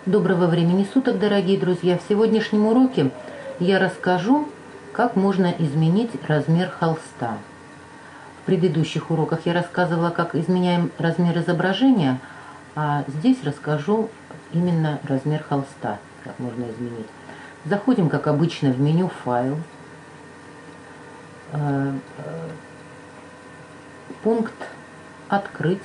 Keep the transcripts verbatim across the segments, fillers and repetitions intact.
Доброго времени суток, дорогие друзья! В сегодняшнем уроке я расскажу, как можно изменить размер холста. В предыдущих уроках я рассказывала, как изменяем размер изображения, а здесь расскажу именно размер холста, как можно изменить. Заходим, как обычно, в меню «Файл», пункт «Открыть».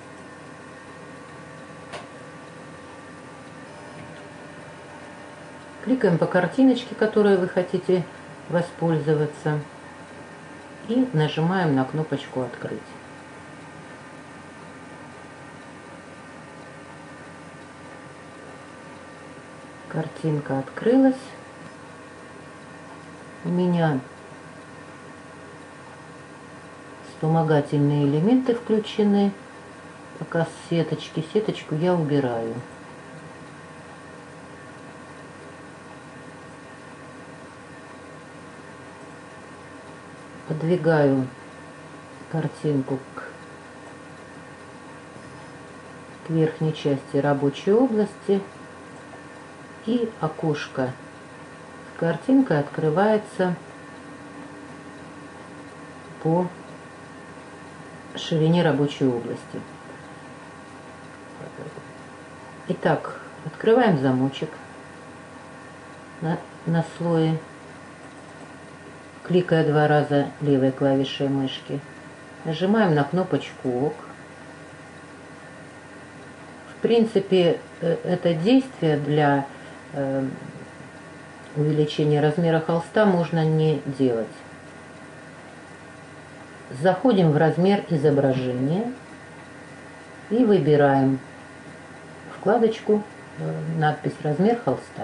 Кликаем по картиночке, которой вы хотите воспользоваться, и нажимаем на кнопочку «Открыть». Картинка открылась. У меня вспомогательные элементы включены. Пока сеточки. Сеточку я убираю. Подвигаю картинку к, к верхней части рабочей области, и окошко с картинкой открывается по ширине рабочей области. Итак, открываем замочек на, на слое, кликая два раза левой клавишей мышки. Нажимаем на кнопочку «Ок». В принципе, это действие для э, увеличения размера холста можно не делать. Заходим в размер изображения и выбираем вкладочку э, надпись «Размер холста».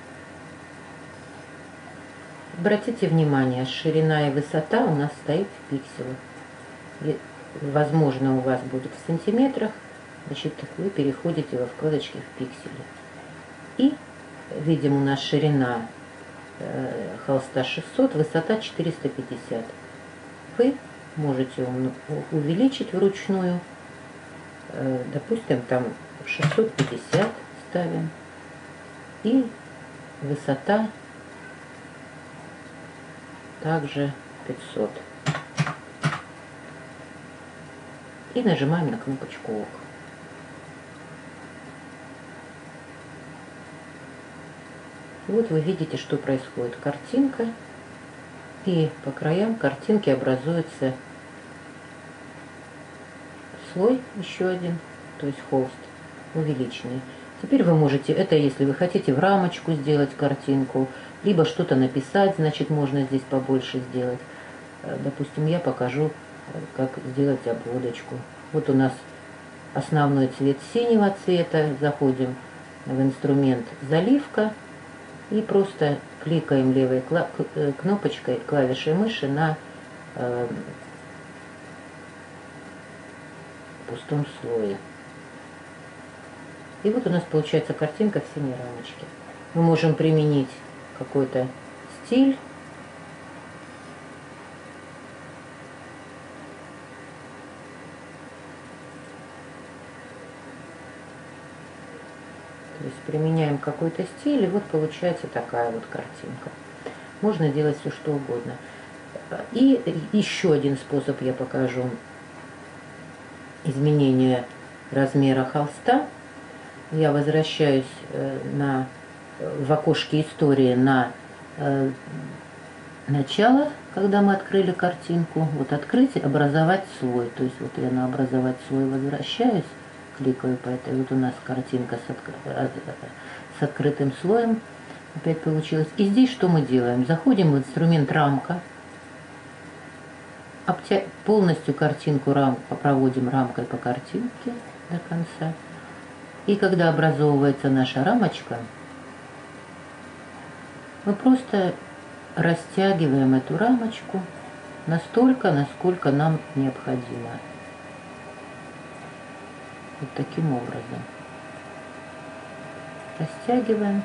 Обратите внимание, ширина и высота у нас стоит в пикселах. И, возможно, у вас будет в сантиметрах. Значит, вы переходите во вкладочки в пиксели. И видим, у нас ширина э, холста шестьсот, высота четыреста пятьдесят. Вы можете увеличить вручную. Э, допустим, там шестьсот пятьдесят ставим. И высота также пятьсот. И нажимаем на кнопочку «Ок». И вот вы видите, что происходит. Картинка, и по краям картинки образуется слой еще один, то есть холст увеличенный. Теперь вы можете, это если вы хотите в рамочку сделать картинку, либо что-то написать, значит, можно здесь побольше сделать. Допустим, я покажу, как сделать обводочку. Вот у нас основной цвет синего цвета. Заходим в инструмент «Заливка» и просто кликаем левой кнопочкой, клавишей мыши на э, пустом слое. И вот у нас получается картинка в синей рамочке. Мы можем применить какой-то стиль. То есть применяем какой-то стиль, и вот получается такая вот картинка. Можно делать все, что угодно. И еще один способ я покажу изменения размера холста. Я возвращаюсь на, в окошке истории на э, начало, когда мы открыли картинку. Вот открыть, образовать слой. То есть вот я на образовать слой возвращаюсь, кликаю по этой. Вот у нас картинка с, отк... с открытым слоем опять получилась. И здесь что мы делаем? Заходим в инструмент «Рамка». Обтя... Полностью картинку рам... проводим рамкой по картинке до конца. И когда образовывается наша рамочка, мы просто растягиваем эту рамочку настолько, насколько нам необходимо. Вот таким образом. Растягиваем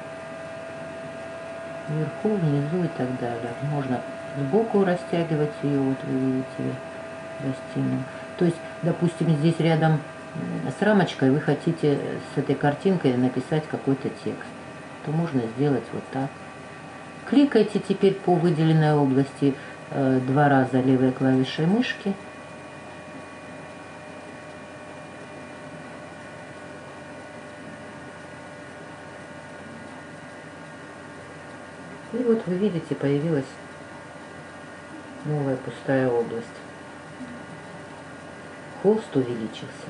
вверху, внизу и так далее. Можно сбоку растягивать ее, вот вы видите, растянем. То есть, допустим, здесь рядом с рамочкой вы хотите с этой картинкой написать какой-то текст, то можно сделать вот так. Кликайте теперь по выделенной области э, два раза левой клавишей мышки. И вот вы видите, появилась новая пустая область. Холст увеличился.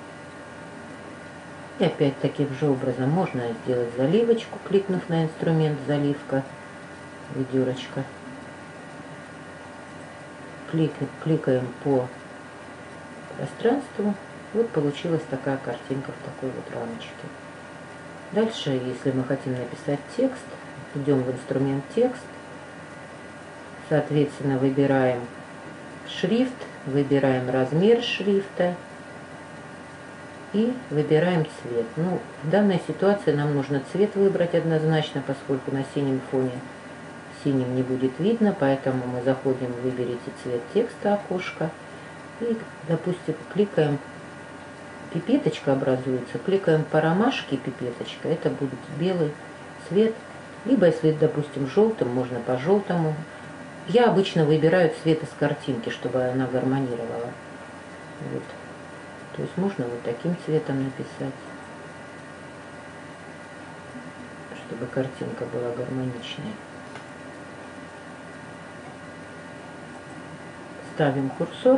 И опять таким же образом можно сделать заливочку, кликнув на инструмент заливка, ведерочка. Клик, кликаем по пространству. Вот получилась такая картинка в такой вот рамочке. Дальше, если мы хотим написать текст, идем в инструмент текст. Соответственно, выбираем шрифт, выбираем размер шрифта и выбираем цвет. Ну, в данной ситуации нам нужно цвет выбрать однозначно, поскольку на синем фоне синим не будет видно, поэтому мы заходим, выберите цвет текста окошко и, допустим, кликаем, пипеточка образуется, кликаем по ромашке пипеточка, это будет белый цвет, либо если, допустим, желтым, можно по желтому. Я обычно выбираю цвет из картинки, чтобы она гармонировала. Вот. То есть можно вот таким цветом написать, чтобы картинка была гармоничной. Ставим курсор.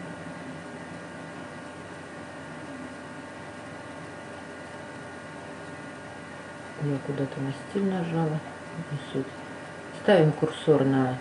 Я куда-то на стиль нажала. Не суть. Ставим курсор на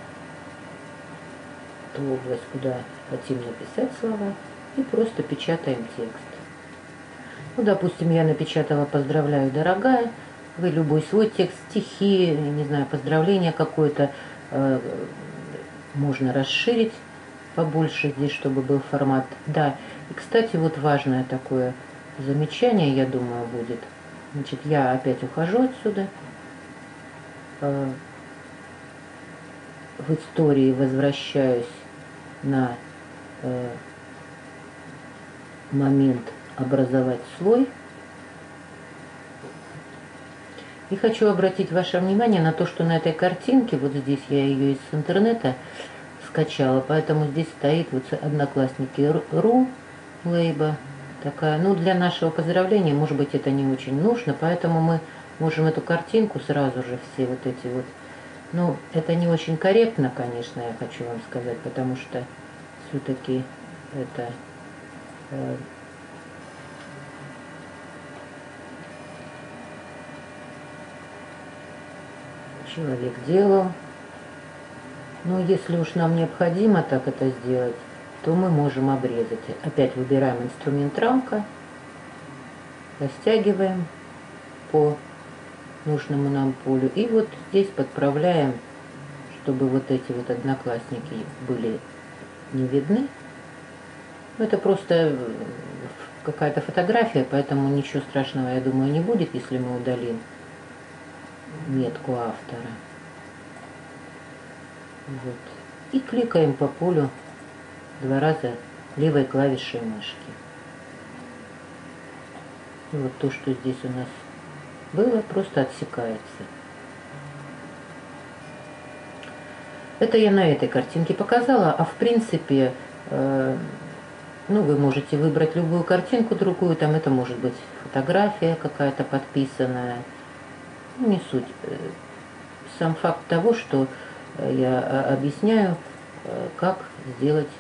ту область, куда хотим написать слова, и просто печатаем текст. Ну, допустим, я напечатала «Поздравляю, дорогая». Вы любой свой текст, стихи, не знаю, поздравление какое-то э, можно расширить побольше здесь, чтобы был формат. Да, и, кстати, вот важное такое замечание, я думаю, будет. Значит, я опять ухожу отсюда. Э, в истории возвращаюсь на э, момент образовать слой. И хочу обратить ваше внимание на то, что на этой картинке, вот здесь я ее из интернета скачала, поэтому здесь стоит вот Одноклассники ру лейба такая. Ну, для нашего поздравления, может быть, это не очень нужно, поэтому мы можем эту картинку сразу же все вот эти вот. Ну, это не очень корректно, конечно, я хочу вам сказать, потому что все-таки это э, человек делал. Но если уж нам необходимо так это сделать, то мы можем обрезать. Опять выбираем инструмент рамка, растягиваем по нужному нам полю. И вот здесь подправляем, чтобы вот эти вот одноклассники были не видны. Это просто какая-то фотография, поэтому ничего страшного, я думаю, не будет, если мы удалим метку автора. Вот. И кликаем по полю два раза левой клавишей мышки. И вот то, что здесь у нас было, просто отсекается. Это я на этой картинке показала, а в принципе, э, ну, вы можете выбрать любую картинку другую, там это может быть фотография какая-то подписанная, ну, не суть. Сам факт того, что я объясняю, как сделать,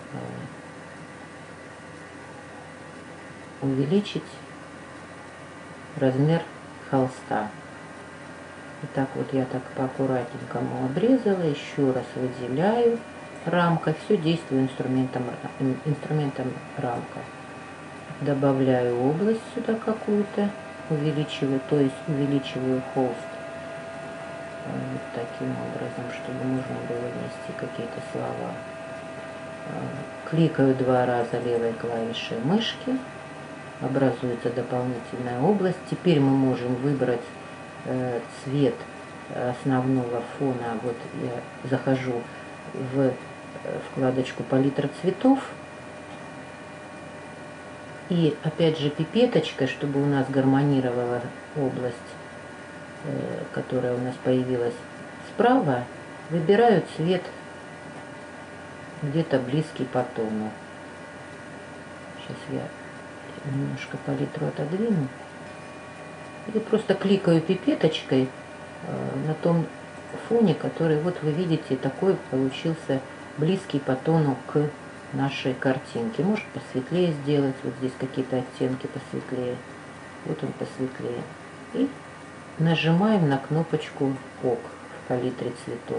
увеличить размер холста. Итак, вот я так поаккуратненькому обрезала, еще раз выделяю рамка, все действую инструментом, инструментом рамка. Добавляю область сюда какую-то, увеличиваю, то есть увеличиваю холст вот таким образом, чтобы можно было внести какие-то слова. Кликаю два раза левой клавишей мышки, образуется дополнительная область. Теперь мы можем выбрать э, цвет основного фона. Вот я захожу в вкладочку палитра цветов И опять же пипеточкой, чтобы у нас гармонировала область, которая у нас появилась справа, выбираю цвет где-то близкий по тону. Сейчас я немножко палитру отодвину. И просто кликаю пипеточкой на том фоне, который, вот вы видите, такой получился близкий по тону к нашей картинке. Может посветлее сделать, вот здесь какие-то оттенки посветлее, вот он посветлее. И нажимаем на кнопочку ОК в палитре цветов.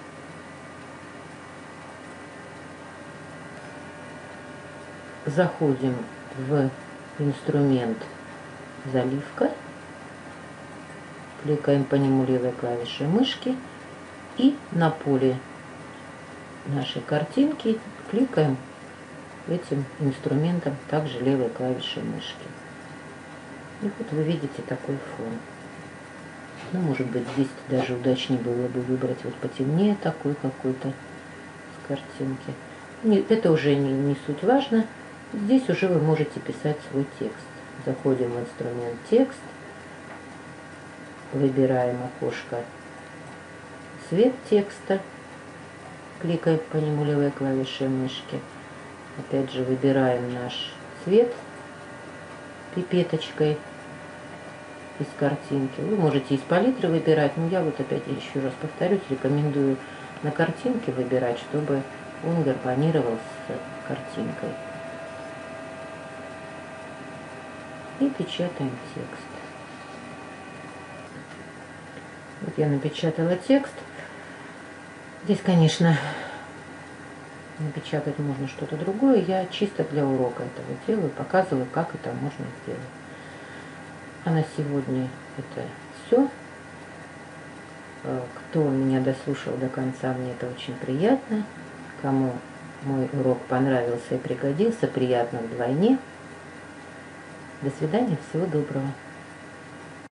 Заходим в инструмент заливка, кликаем по нему левой клавишей мышки и на поле нашей картинки кликаем этим инструментом также левой клавишей мышки. И вот вы видите такой фон. Ну, может быть, здесь даже удачнее было бы выбрать вот потемнее такой какой-то с картинки. Нет, это уже не, не суть важно. Здесь уже вы можете писать свой текст. Заходим в инструмент текст, выбираем окошко цвет текста, кликаем по нему левой клавишей мышки. Опять же выбираем наш цвет пипеточкой из картинки. Вы можете из палитры выбирать, но я вот опять еще раз повторюсь, рекомендую на картинке выбирать, чтобы он гармонировал с картинкой. И печатаем текст. Вот я напечатала текст. Здесь, конечно, напечатать можно что-то другое. Я чисто для урока этого делаю, показываю, как это можно сделать. А на сегодня это все. Кто меня дослушал до конца, мне это очень приятно. Кому мой урок понравился и пригодился, приятно вдвойне. До свидания, всего доброго.